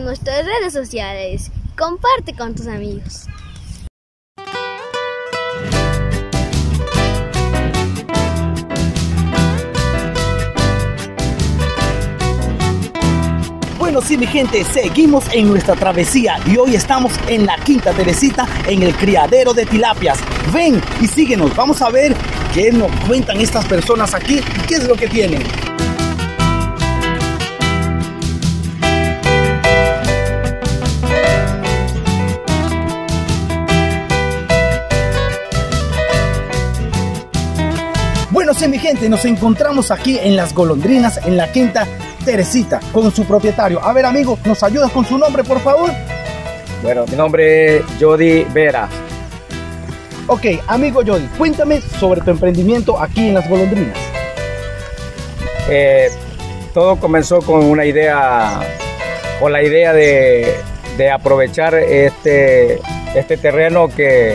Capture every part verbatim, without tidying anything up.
en nuestras redes sociales. Comparte con tus amigos. Bueno, sí, mi gente, seguimos en nuestra travesía y hoy estamos en la Quinta Teresita, en el criadero de tilapias. Ven y síguenos, vamos a ver qué nos cuentan estas personas aquí y qué es lo que tienen. Bueno, sí, mi gente, nos encontramos aquí en Las Golondrinas, en la Quinta Teresita, con su propietario. A ver, amigo, ¿nos ayudas con su nombre, por favor? Bueno, mi nombre es Jody Vera. Ok, amigo Jody, cuéntame sobre tu emprendimiento aquí en Las Golondrinas. Eh, todo comenzó con una idea, con la idea de, de aprovechar este, este terreno que...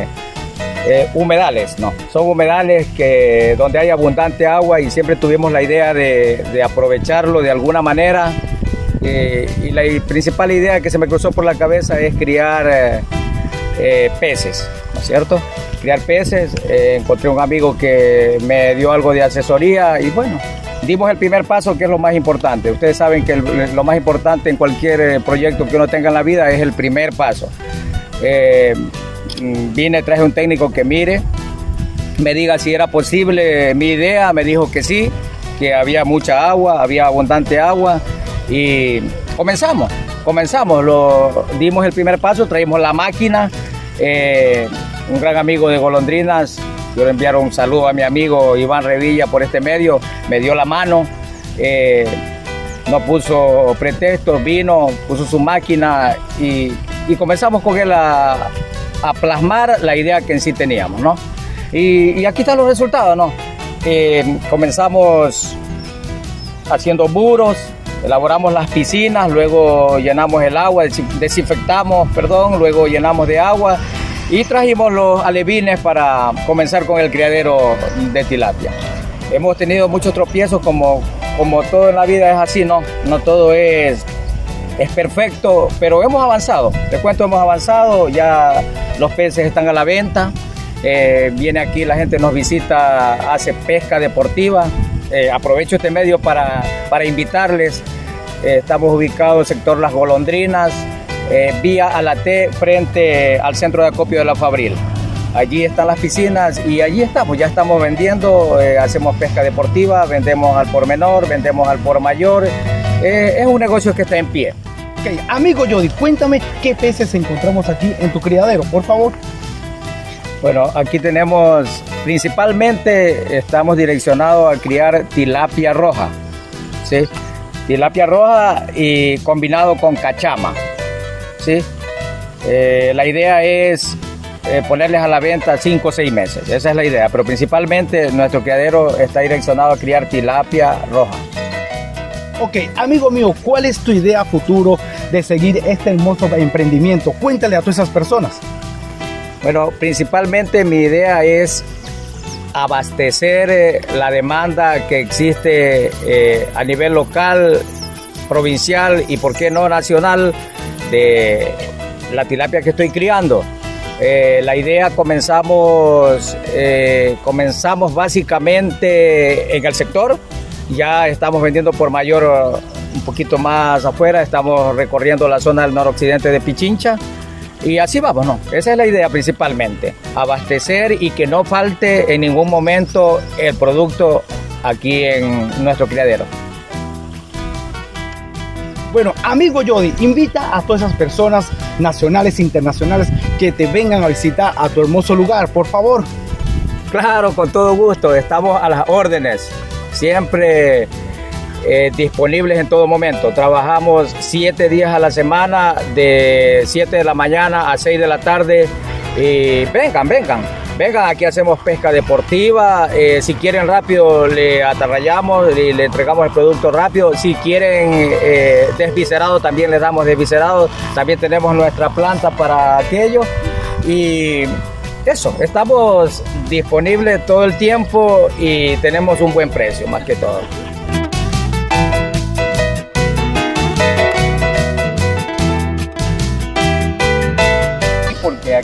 Eh, humedales, no, son humedales que, donde hay abundante agua y siempre tuvimos la idea de, de aprovecharlo de alguna manera eh, y la y principal idea que se me cruzó por la cabeza es criar eh, eh, peces, ¿no es cierto? Criar peces, eh, encontré un amigo que me dio algo de asesoría y bueno, dimos el primer paso, que es lo más importante. Ustedes saben que el, lo más importante en cualquier proyecto que uno tenga en la vida es el primer paso. Eh, Vine, traje un técnico que mire, me diga si era posible mi idea, me dijo que sí, que había mucha agua, había abundante agua y comenzamos, comenzamos, lo, dimos el primer paso, traímos la máquina, eh, un gran amigo de Golondrinas, quiero enviar un saludo a mi amigo Iván Revilla por este medio, me dio la mano, eh, no puso pretextos, vino, puso su máquina y, y comenzamos con él a... a plasmar la idea que en sí teníamos, ¿no? Y, y aquí están los resultados, ¿no? Eh, comenzamos haciendo muros, elaboramos las piscinas, luego llenamos el agua, desinfectamos, perdón, luego llenamos de agua y trajimos los alevines para comenzar con el criadero de tilapia. Hemos tenido muchos tropiezos, como, como todo en la vida es así, ¿no? No todo es... es perfecto, pero hemos avanzado. Te cuento, hemos avanzado, ya los peces están a la venta. Eh, viene aquí, la gente nos visita, hace pesca deportiva. Eh, aprovecho este medio para, para invitarles. Eh, estamos ubicados en el sector Las Golondrinas, eh, vía a la T, frente al centro de acopio de la Fabril. Allí están las piscinas y allí estamos, ya estamos vendiendo, eh, hacemos pesca deportiva, vendemos al por menor, vendemos al por mayor. Eh, es un negocio que está en pie. Okay. Amigo Jody, cuéntame qué peces encontramos aquí en tu criadero, por favor. Bueno, aquí tenemos, principalmente estamos direccionados a criar tilapia roja, ¿sí? Tilapia roja y combinado con cachama, ¿sí? Eh, la idea es eh, ponerles a la venta cinco o seis meses, esa es la idea, pero principalmente nuestro criadero está direccionado a criar tilapia roja. Ok, amigo mío, ¿cuál es tu idea futuro de seguir este hermoso emprendimiento? Cuéntale a todas esas personas. Bueno, principalmente mi idea es abastecer eh, la demanda que existe eh, a nivel local, provincial y por qué no nacional de la tilapia que estoy criando. Eh, la idea comenzamos, eh, comenzamos básicamente en el sector. Ya estamos vendiendo por mayor un poquito más afuera, estamos recorriendo la zona del noroccidente de Pichincha y así vamos, ¿no? Esa es la idea principalmente, abastecer y que no falte en ningún momento el producto aquí en nuestro criadero. Bueno, amigo Jody, invita a todas esas personas nacionales e internacionales que te vengan a visitar a tu hermoso lugar, por favor. Claro, con todo gusto, estamos a las órdenes. Siempre eh, disponibles en todo momento. Trabajamos siete días a la semana, de siete de la mañana a seis de la tarde. Y vengan, vengan, vengan, aquí hacemos pesca deportiva. Eh, si quieren rápido, le atarrayamos y le entregamos el producto rápido. Si quieren eh, desviscerado, también les damos desviscerado. También tenemos nuestra planta para aquello. Y eso, estamos disponibles todo el tiempo y tenemos un buen precio, más que todo.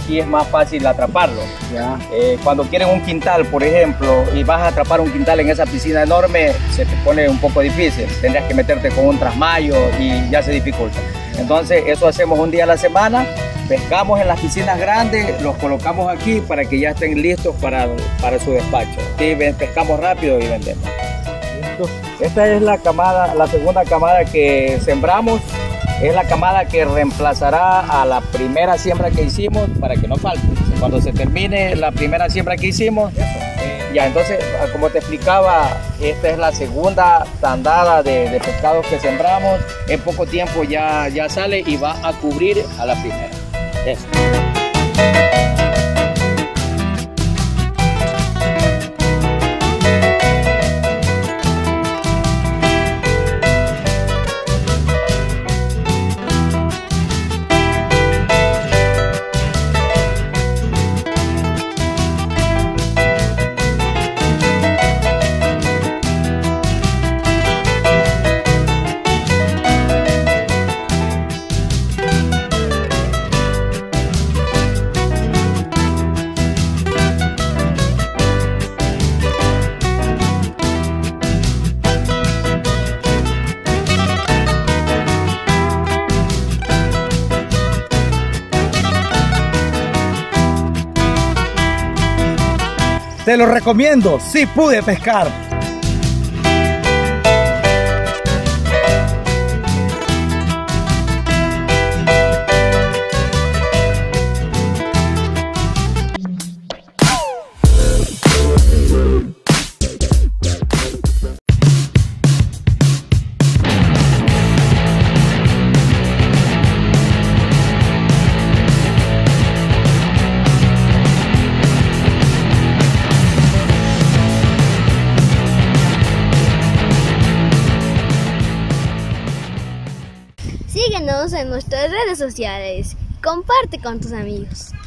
aquí es más fácil atraparlos. Ya. Eh, cuando quieren un quintal, por ejemplo, y vas a atrapar un quintal en esa piscina enorme, se te pone un poco difícil. Tendrías que meterte con un trasmayo y ya se dificulta. Entonces, eso hacemos un día a la semana. Pescamos en las piscinas grandes, los colocamos aquí para que ya estén listos para, para su despacho. Y pescamos rápido y vendemos. Esta es la camada, la segunda camada que sembramos. Es la camada que reemplazará a la primera siembra que hicimos para que no falte. Cuando se termine la primera siembra que hicimos, eh, ya entonces, como te explicaba, esta es la segunda tandada de, de pescados que sembramos. En poco tiempo ya, ya sale y va a cubrir a la primera. Eso. Te lo recomiendo, sí pude pescar. Síguenos en nuestras redes sociales. Comparte con tus amigos.